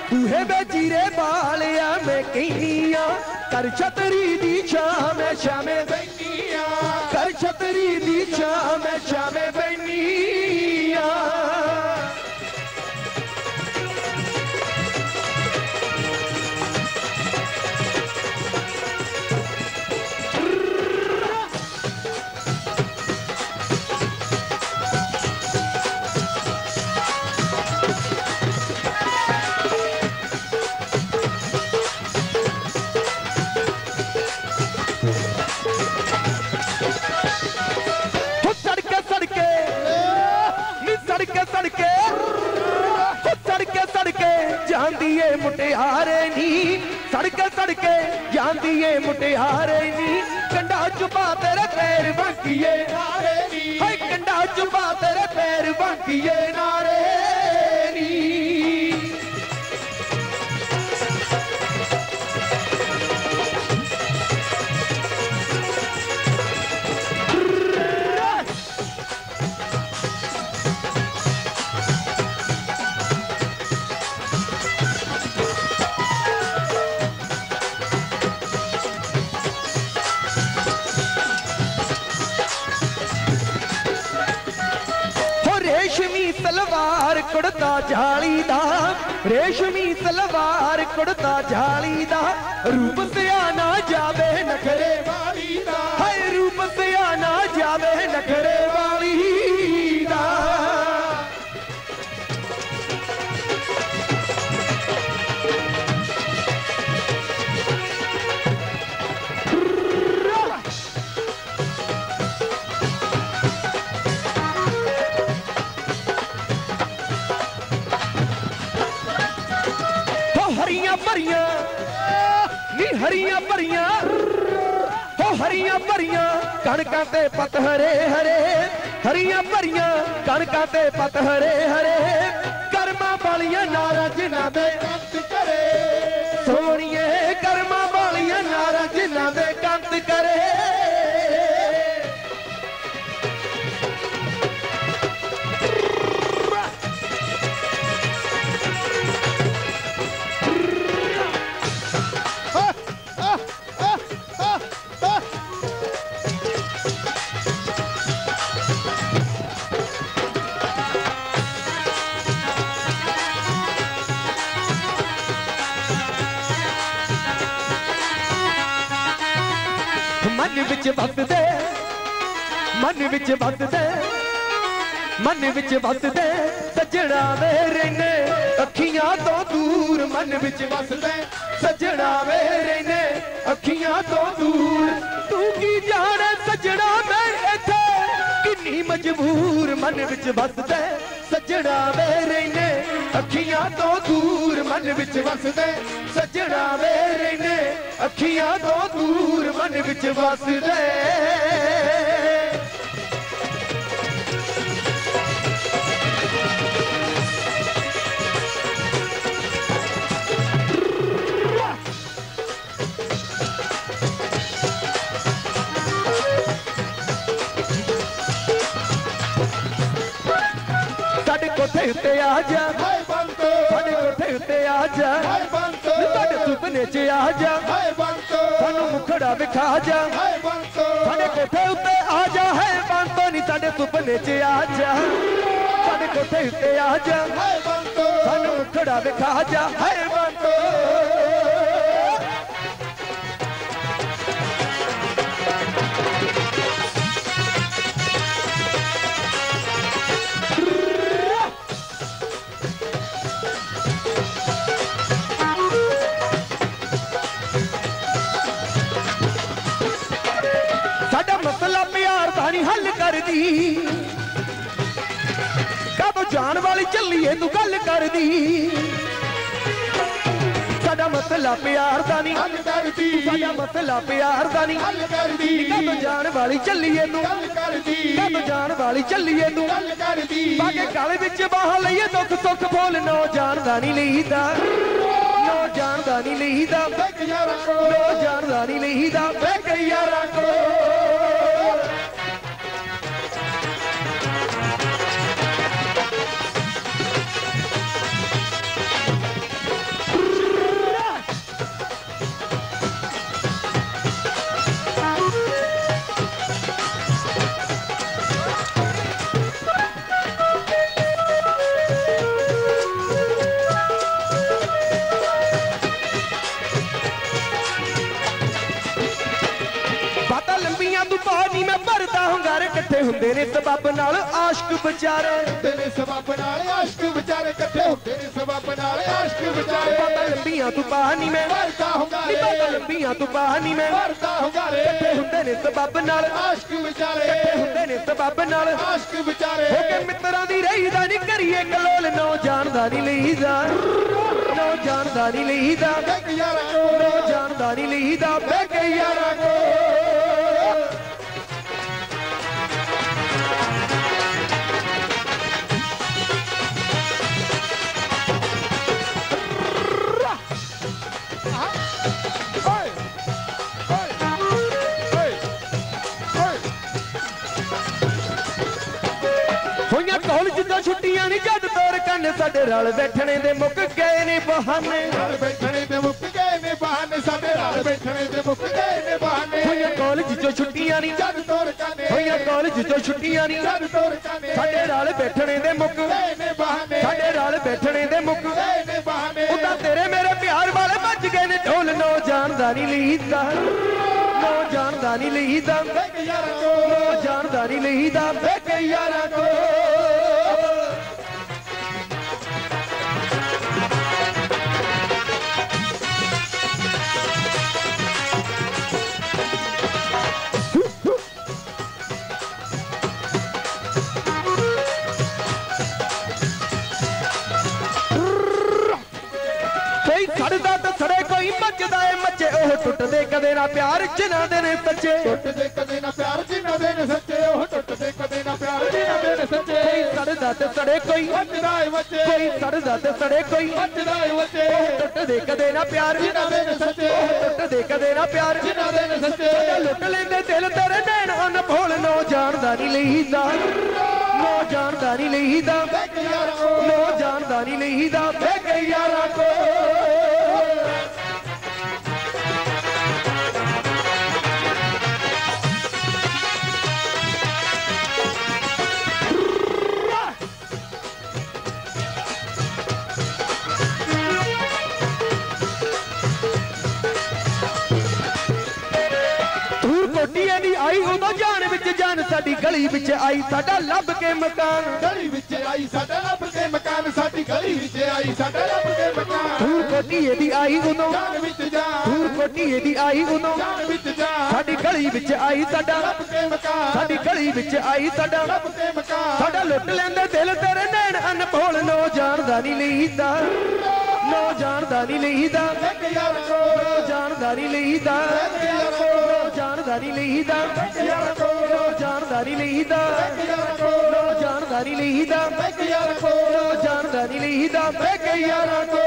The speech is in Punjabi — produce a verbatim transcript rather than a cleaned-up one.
बूहे में जीरे बालिया में कहनिया कर छतरी दी शाम शामे बनिया कर छतरी दी शाम शामे बनिया सड़के सड़के सड़के जानदी है मुटियारे नी सड़के सड़के जानदी है मुटियारे नी कंडा चुपा तेरे पैर बांकिए नारे नी हाय कंडा चुपा तेरे पैर बांकिए नारे नी सलवार कुड़ता जाली दा रेशमी सलवार कुड़ता जाली दा रूप से आना जावे नखरे वाली दा हाय रूप से आना जावे नखरे वाली दा हरियां भरियां नी हरियां भरियां हो हरियां भरियां कणकां ते पत हरे हरे हरियां भरियां कणकां ते पत हरे हरे कर्मां वालियां नारां जिन्हां दे कंत करे सोहणीए कर्मां वालियां नारां जिन्हां दे कंत करे मन विच वसदे मन विच वसदे मन विच वसदे सजना मेरे ने अखियां तो दूर मन विच वसदे सजना मेरे ने अखियां तो दूर तू की जाने सजना मैं इथे किन्नी मजबूर मन विच वसदे सजना मेरे ने अखियां तो दूर मन विच वसदे सजना मेरे ने अखियां तो दूर मन विच वसदे साडे कोठे उत्ते आ जा हाय बंतो साडे कोठे उत्ते आ जा हाय बंतो साडे सुपने च आ जा हाय बंतो सानू मुखड़ा विखा जा हाय बंतो साडे कोठे उत्ते आ जा हाय बंतो नी साडे सुपने च आ जा साडे कोठे उत्ते आ जा हाय बंतो सानू मुखड़ा विखा जा हाय बंतो मसला प्यार दा नहीं हल कर दी कदों जान वाली चलिए तू गल कर दी साडा मसला प्यार दा नहीं हल कर दी साडा मसला प्यार दा नहीं हल कर दी कदों जान वाली चलिए तू गल कर दी कदों जान वाली चलिए तू गल कर दी बाके गल विच बाह लईए दुख सुख बोल नो जान दा नहीं लईदा नो जान दा नहीं लईदा नो जान दा नहीं लईदा बैक यारा को ਹੁੰਦੇ ਨੇ ਸਬੱਬ ਨਾਲ ਆਸ਼ਕ ਵਿਚਾਰੇ ਹੁੰਦੇ ਨੇ ਸਬੱਬ ਨਾਲ ਆਸ਼ਕ ਵਿਚਾਰੇ ਇਕੱਠੇ ਹੁੰਦੇ ਨੇ ਸਬੱਬ ਨਾਲ ਆਸ਼ਕ ਵਿਚਾਰੇ ਬਾਬਾ ਲੰਬੀਆਂ ਤੂੰ ਪਾਣੀ ਮੈਂ ਵਰਦਾ ਹੁੰਗਾਰੇ ਬਾਬਾ ਲੰਬੀਆਂ ਤੂੰ ਪਾਣੀ ਮੈਂ ਵਰਦਾ ਹੁੰਗਾਰੇ ਇਕੱਠੇ ਹੁੰਦੇ ਨੇ ਸਬੱਬ ਨਾਲ ਆਸ਼ਕ ਵਿਚਾਰੇ ਇਕੱਠੇ ਹੁੰਦੇ ਨੇ ਸਬੱਬ ਨਾਲ ਆਸ਼ਕ ਵਿਚਾਰੇ ਹੋ ਕੇ ਮਿੱਤਰਾਂ ਦੀ ਰਹੀਦਾ ਨਹੀਂ ਕਰੀਏ ਕਲੋਲ ਨੌ ਜਾਣਦਾ ਨਹੀਂ ਲਈਦਾ ਨੌ ਜਾਣਦਾ ਨਹੀਂ ਲਈਦਾ ਬੈਗ ਯਾਰਾਂ ਕੋ ਨੌ ਜਾਣਦਾ ਨਹੀਂ ਲਈਦਾ ਬਹਿ ਕੇ ਯਾਰਾਂ ਕੋ ਹੋਈਆਂ ਕਾਲਜ ਤੋਂ ਛੁੱਟੀਆਂ ਨਹੀਂ ਜਦ ਤੋਰ ਕੰਨ ਸਾਡੇ ਰਲ ਬੈਠਣੇ ਦੇ ਮੁੱਕ ਗਏ ਨੇ ਬਹਾਨੇ ਰਲ ਬੈਠਣੇ ਤੇ ਮੁੱਕ ਗਏ ਨੇ ਬਹਾਨੇ ਸਾਡੇ ਰਲ ਬੈਠਣੇ ਤੇ ਮੁੱਕ ਗਏ ਨੇ ਬਹਾਨੇ ਹੋਈਆਂ ਕਾਲਜ ਤੋਂ ਛੁੱਟੀਆਂ ਨਹੀਂ ਜਦ ਤੋਰ ਕਾਨੇ ਹੋਈਆਂ ਕਾਲਜ ਤੋਂ ਛੁੱਟੀਆਂ ਨਹੀਂ ਜਦ ਤੋਰ ਕਾਨੇ ਸਾਡੇ ਰਲ ਬੈਠਣੇ ਦੇ ਮੁੱਕ ਗਏ ਨੇ ਬਹਾਨੇ ਸਾਡੇ ਰਲ ਬੈਠਣੇ ਦੇ ਮੁੱਕ ਗਏ ਨੇ ਬਹਾਨੇ ਉਦਾਂ ਤੇਰੇ ਮੇਰੇ ਪਿਆਰ ਵਾਲੇ ਭੱਜ ਗਏ ਨੇ ਢੋਲ ਨੋ ਜਾਣਦਾ ਨਹੀਂ ਲਈਦਾ ਨੋ ਜਾਣਦਾ ਨਹੀਂ ਲਈਦਾ ਬੈਗ ਯਾਰਾਂ ਕੋ ਨੋ ਜਾਣਦਾ ਨਹੀਂ ਲਈਦਾ ਬਹਿ ਕੇ ਯਾਰਾਂ ਕੋ ਕੋਈ ਸੜਦਾ ਤੇ ਸੜੇ ਕੋਈ ਮੱਚਦਾ ਏ ਮੱਚੇ ਉਹ ਟੁੱਟਦੇ ਕਦੇ ਨਾ ਪਿਆਰ ਜਿਨ੍ਹਾਂ ਦੇ ਨੇ ਸੱਚੇ ਟੁੱਟਦੇ ਕਦੇ ਨਾ ਪਿਆਰ ਜਿਨ੍ਹਾਂ ਦੇ ਨੇ ਸੱਚੇ ਉਹ ਟੁੱਟਦੇ ਕਦੇ ਨਾ ਪਿਆਰ ਜਿਨ੍ਹਾਂ ਦੇ ਨੇ ਸੱਚੇ ਕੋਈ ਸੜਦਾ ਤੇ ਸੜੇ ਕੋਈ ਵੱਜਦਾ ਏ ਬੱਚੇ ਕੋਈ ਸੜਦਾ ਤੇ ਸੜੇ ਕੋਈ ਵੱਜਦਾ ਏ ਬੱਚੇ ਟੁੱਟਦੇ ਕਦੇ ਨਾ ਪਿਆਰ ਜਿਨ੍ਹਾਂ ਦੇ ਨੇ ਸੱਚੇ ਟੁੱਟਦੇ ਕਦੇ ਨਾ ਪਿਆਰ ਜਿਨ੍ਹਾਂ ਦੇ ਨੇ ਸੱਚੇ ਸਾਡਾ ਲੁੱਟ ਲੈਂਦੇ ਦਿਲ ਤੇਰੇ ਨੈਣ ਅਨਭੋਲ ਨੋ ਜਾਣਦਾ ਨਹੀਂ ਲਈਦਾ ਨੋ ਜਾਣਦਾ ਨਹੀਂ ਲਈਦਾ ਬੈਗ ਯਾਰਾਂ ਕੋ ਨੋ ਜਾਣਦਾ ਨਹੀਂ ਲਈਦਾ ਬਹਿ ਕੇ ਯਾਰਾਂ ਕੋ ਕੋਟੀਏ ਦੀ ਆਈ ਉਦੋਂ ਜਾਨ ਵਿੱਚ ਜਾਨ ਸਾਡੀ ਗਲੀ ਵਿੱਚ ਆਈ ਸਾਡਾ ਲੱਭ ਕੇ ਮਕਾਨ ਗਲੀ ਵਿੱਚ ਆਈ ਸਾਡਾ ਲੱਭ ਕੇ ਮਕਾਨ ਸਾਡੀ ਗਲੀ ਵਿੱਚ ਆਈ ਸਾਡਾ ਲੱਭ ਕੇ ਮਕਾਨ ਧੂਰ ਕੋਟੀਏ ਦੀ ਆਈ ਉਦੋਂ ਜਾਨ ਵਿੱਚ ਜਾਨ ਧੂਰ ਕੋਟੀਏ ਦੀ ਆਈ ਉਦੋਂ ਜਾਨ ਵਿੱਚ ਜਾਨ ਸਾਡੀ ਗਲੀ ਵਿੱਚ ਆਈ ਸਾਡਾ ਲੱਭ ਕੇ ਮਕਾਨ ਸਾਡੀ ਗਲੀ ਵਿੱਚ ਆਈ ਸਾਡਾ ਲੱਭ ਕੇ ਮਕਾਨ ਸਾਡਾ ਲੁੱਟ ਲੈਂਦੇ ਦਿਲ ਤੇਰੇ ਨੈਣ ਅਨਭੋਲ ਨੋ ਜਾਣਦਾ ਨਹੀਂ ਲਈਦਾ ਨੋ ਜਾਣਦਾ ਨਹੀਂ ਲਈਦਾ ਬੈਗ ਯਾਰਾਂ ਕੋ ਨੋ ਜਾਣਦਾ ਨਹੀਂ ਲਈਦਾ ਬੈਗ ਯਾਰਾਂ ਕੋ ਨੋ ਜਾਣਦਾ ਨਹੀਂ ਲਈਦਾ ਬੈਗ ਯਾਰਾਂ ਕੋ ਨੋ ਜਾਣਦਾ ਨਹੀਂ ਲਈਦਾ ਬੈਗ ਯਾਰਾਂ ਕੋ ਨੋ ਜਾਣਦਾ ਨਹੀਂ ਲਈਦਾ ਬੈਗ ਯਾਰਾਂ ਕੋ ਨੋ ਜਾਣਦਾ ਨਹੀਂ ਲਈਦਾ ਬਹਿ ਕੇ ਯਾਰਾਂ ਕੋ